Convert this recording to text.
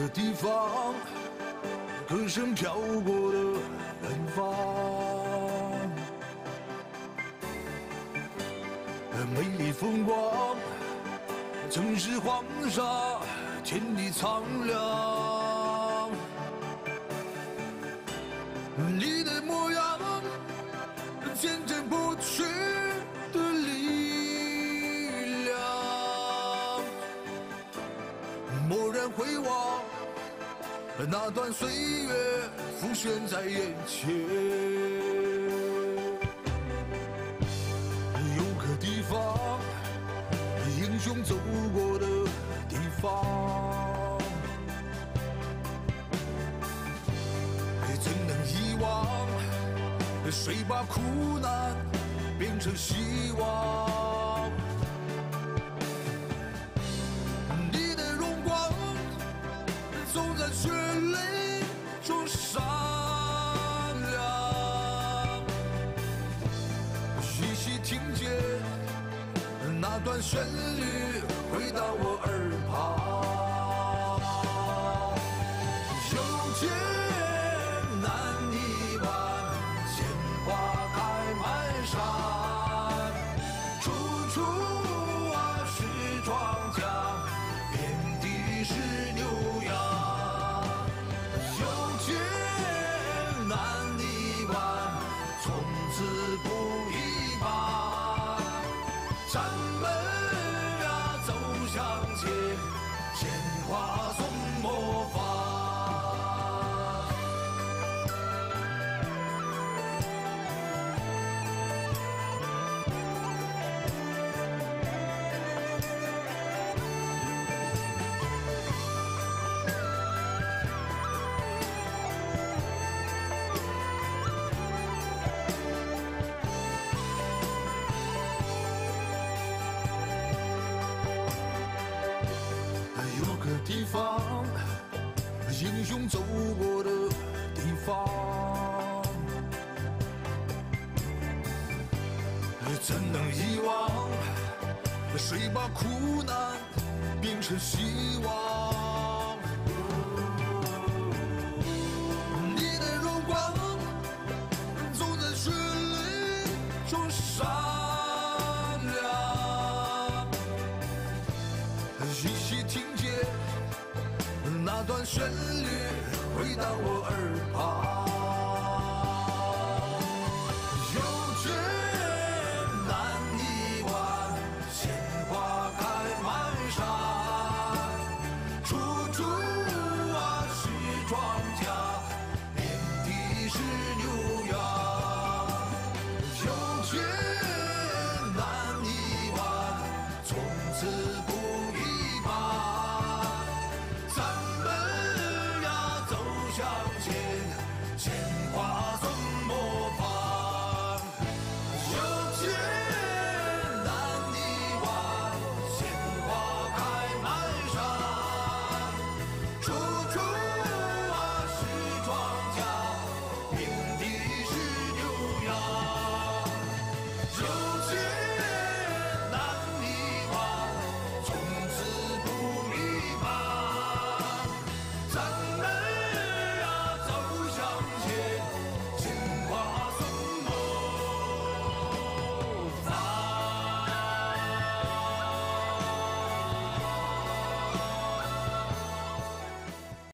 地方，歌声飘过的远方，美丽风光，城市黄沙，天地苍凉。你的模样，见证不去的力量。蓦然回望，那段岁月浮现在眼前。有个地方，英雄走过的地方，怎能遗忘？谁把苦难变成希望？你的荣光总在血泪中闪亮。依稀听见那段旋律回到我耳旁。有艰难一晚，鲜花开满山，处处是庄稼，遍地是牛羊。有艰难一晚，从此不一般。山门走向前，鲜花送模范。有个地方，英雄走过的地方，怎能遗忘？谁把苦难变成希望？你的荣光总在血泪中闪亮。依稀听见那段旋律回到我耳旁。